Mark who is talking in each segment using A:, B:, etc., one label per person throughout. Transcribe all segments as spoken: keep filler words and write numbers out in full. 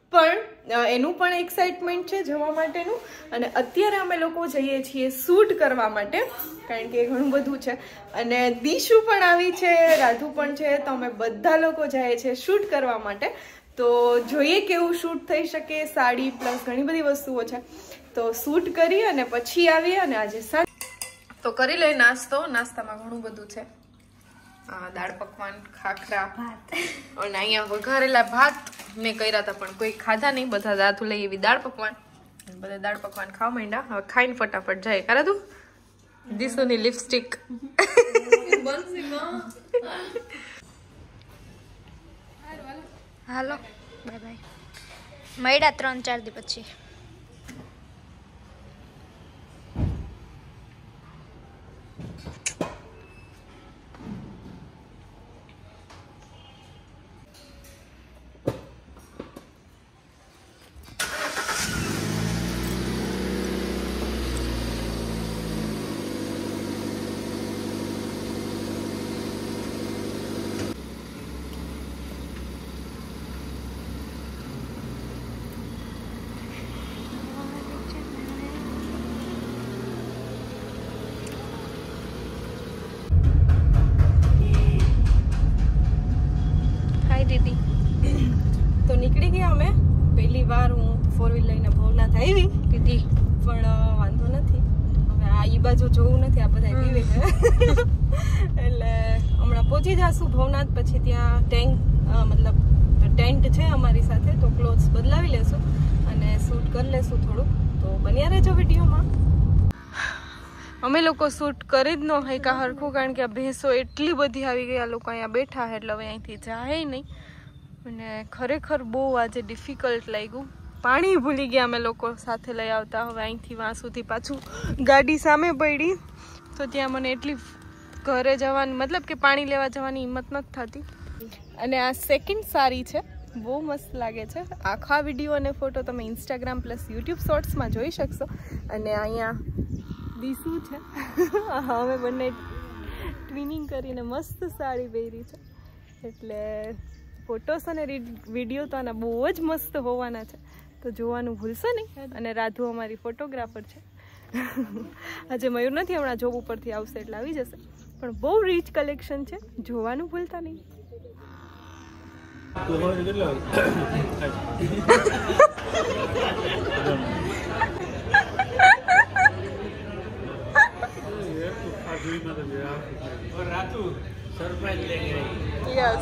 A: પણ એનું પણ એક્સાઇટમેન્ટ છે જવા માટેનું. અને અત્યારે અમે લોકો જઈએ છીએ શૂટ કરવા માટે, કારણ કે ઘણું બધું છે. અને દીશુ પણ આવી છે, રાધુ પણ છે, તો અમે બધા લોકો જઈએ છીએ શૂટ કરવા માટે. તો જોઈએ કેવું શૂટ થઈ શકે. સાડી પ્લસ ઘણી બધી વસ્તુઓ છે, તો શૂટ કરી અને પછી આવીએ. અને આજે સાંજ તો કરી લઈ નાસ્તો. નાસ્તામાં ઘણું બધું છે, દાળ પકવાન, ખાખરા, ભાત અને અહીંયા વઘારેલા ભાત મેં કર્યા હતા પણ કોઈ ખાધા નહીં. બધા દાંતું લઈ એવી દાળ પકવાન, બધા દાળ પકવાન ખાવા માંડ્યા. હવે ખાઈને ફટાફટ જાય. કરે તું દીસુની લિપસ્ટિક
B: હાલો બાય બાય. મળ્યા ત્રણ ચાર દી પછી.
A: તો નીકળી ગયા અમે. પહેલી વાર હું ફોર વ્હીલ લઈને ભવનાથ આવી દીદી, પણ વાંધો નથી. હવે આ ઈ બાજુ જોવું નથી, આ બધા પીવે છે એટલે હમણાં પહોંચી જશું ભવનાથ. પછી ત્યાં ટેન્ક મતલબ ટેન્ટ છે અમારી સાથે, તો ક્લોથ્સ બદલાવી લેશું અને શૂટ કરી લેશું થોડુંક. તો બન્યા રહેજો વિડીયોમાં. અમે લોકો શૂટ કરી જ ન હોય કા હરખું, કારણ કે આ ભેંસો એટલી બધી આવી ગઈ. આ લોકો અહીંયા બેઠા છે એટલે હવે અહીંથી જાય નહીં. અને ખરેખર બહુ આજે ડિફિકલ્ટ લાગ્યું. પાણી ભૂલી ગયા અમે લોકો સાથે લઈ આવતા. હવે અહીંથી વાં સુધી પાછું ગાડી સામે પડી, તો ત્યાં મને એટલી ઘરે જવાની મતલબ કે પાણી લેવા જવાની હિંમત નથી થતી. અને આ સેકન્ડ સારી છે, બહુ મસ્ત લાગે છે. આખા વિડીયો અને ફોટો તમે ઇન્સ્ટાગ્રામ પ્લસ યુટ્યુબ શોર્ટ્સમાં જોઈ શકશો. અને અહીંયા દીસુ છે, અમે બંને ટ્વિનિંગ કરીને મસ્ત સાડી પહેરી છે. એટલે ફોટોસ અને વિડીયો તો આના બહુ જ મસ્ત હોવાના છે, તો જોવાનું ભૂલશો નહીં. અને રાધુ અમારી ફોટોગ્રાફર છે. આજે મયુર નથી, હમણાં જોબ ઉપરથી આવશે એટલે આવી જશે. પણ બહુ રીચ કલેક્શન છે, જોવાનું ભૂલતા નહીં. Yes.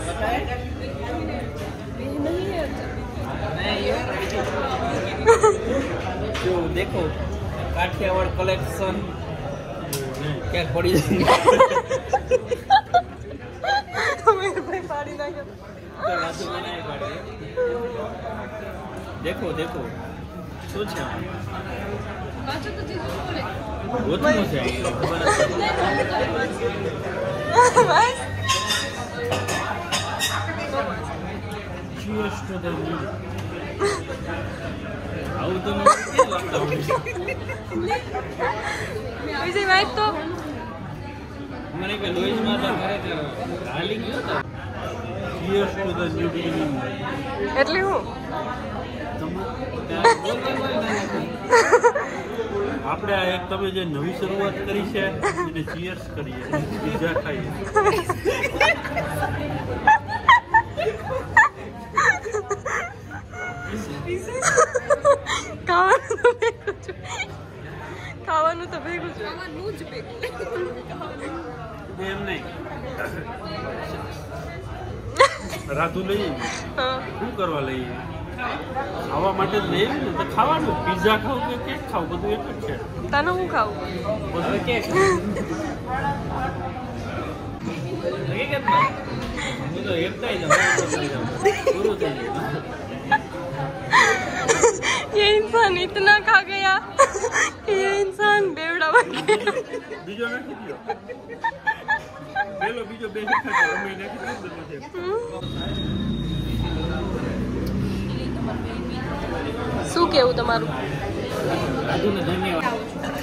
C: जो देखो काठियावाड़ कलेक्शन क्या पड़ी देखो देखो શું છે પાછો તો ચીજ બોલે ઓછું છે બસ Cheers to the new. આવું તો મેં કે લાગતા હું મે આવી જઈ વાત તો મને કે લોઈસ માં તો કરે છે હાલી ગયો તો Cheers to the new beginning.
A: એટલે હું
C: આપણે આ એક તમે જે નવી શરૂઆત કરી છે એને ચીયર્સ કરીએ, બીજા ખાઈએ.
A: ખાવાનું તો ભેગું છે, ખાવાનું જ ભેગું
C: એમ નહીં. રાધુ લઈએ શું કરવા લઈએ? ખાવા માટે જ લઈએ ને, તો ખાવાનું. પીઝા ખાવું કે કેક ખાવું બધું એક જ છે.
A: તને હું ખાવું?
C: બધું કેક. હું તો એકતા પૂરું થઈ ગયું.
A: ये इंसान इतना खा गया कि ये इंसान बेवड़ा बन गया.
C: બીજો નાખી દો. પેલો બીજો બે નાખી દો. અમે નાખી દો.
A: શું કેવું તમારું?
C: રાજુને ધન્યવાદ.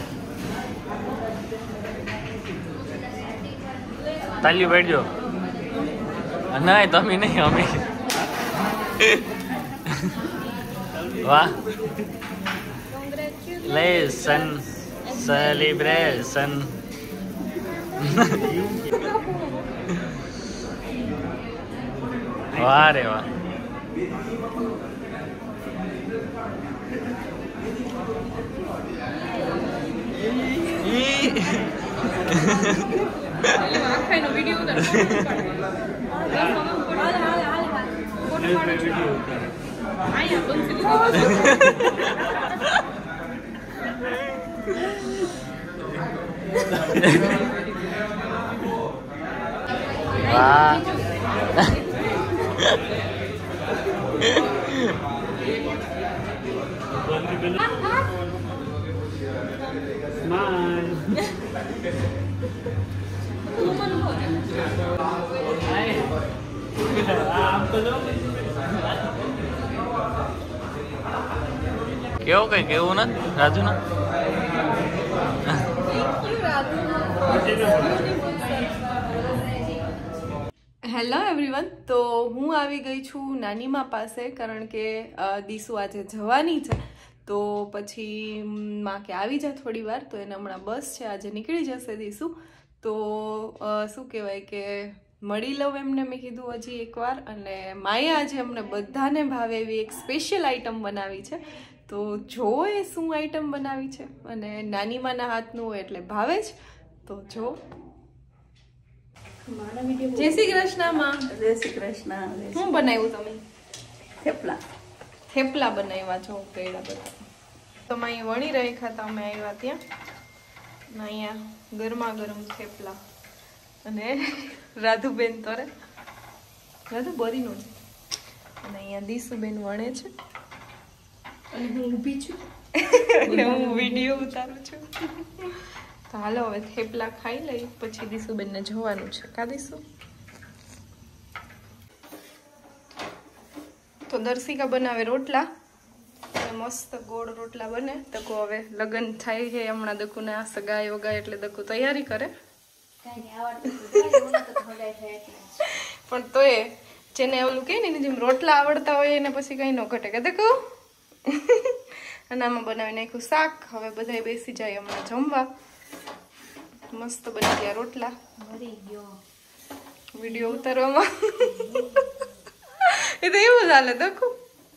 C: તાલી બેઠજો. ના તમે નહીં, અમે વાહ લેસન સેલિબ્રેશન વાહ રે વાહ વાહ કેવું કઈ કેવું ના રાજુ ના
A: હેલો એવરીવન, તો હું આવી ગઈ છું નાનીમા પાસે કારણ કે દીસુ આજે જવાની છે. તો પછી માં કે આવી જા થોડી વાર, તો એને હમણાં બસ છે, આજે નીકળી જશે દીસુ. તો શું કહેવાય કે મળી લઉં એમને મેં કીધું હજી એકવાર. અને માએ આજે અમને બધાને ભાવે એવી એક સ્પેશિયલ આઈટમ બનાવી છે. તો જો એ શું આઈટમ બનાવી છે, અને નાનીમાના હાથનું હોય એટલે ભાવે જ. તો જો જય શ્રી કૃષ્ણ માં.
D: જય શ્રી કૃષ્ણ.
A: શું બનાવ્યું તમે?
D: થેપલા.
A: થેપલા બનાવ્યા છો? કેળા બધા તમે અહીં વણી રહી ખાતા અમે આવ્યા ત્યાં. અહીંયા ગરમા ગરમ થેપલા. અને રાધુબેન તોરે રાધુ બરીનો છે. અને અહીંયા દીસુબેન વણે છે. અને હું ઊભી છું અને હું વિડીયો ઉતારું છું. તો હાલો હવે થેપલા ખાઈ લઈ, પછી દીસુબેનને જોવાનું છે. કા દીસુ? તો દર્શિકા બનાવે રોટલા, મસ્ત ગોળ રોટલા બને. દકુ હવે લગ્ન થાય છે હમણાં, દકુના સગાઈ વગાઈ એટલે દકુ તૈયારી કરે. પણ તો એ જેને ઓલું કે ને જેમ રોટલા આવડતા હોય એને પછી કઈ ન ઘટે કે દકુ. અને આમાં બનાવી નાખ્યું શાક. હવે બધા બેસી જાય હમણાં જમવા. મસ્ત બની ગયા રોટલા. વિડીયો ઉતારવામાં એ તો એવું ચાલે દકુ.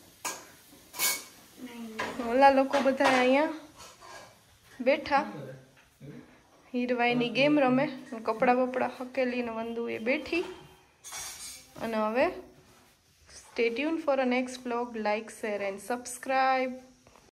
A: ઓલા લોકો બધા અહીંયા બેઠા હીરવાઈની ગેમ રમે. કપડા બપડા હકેલીને વંદુ એ બેઠી. અને હવે stay tune for a next vlog. Like, share and subscribe.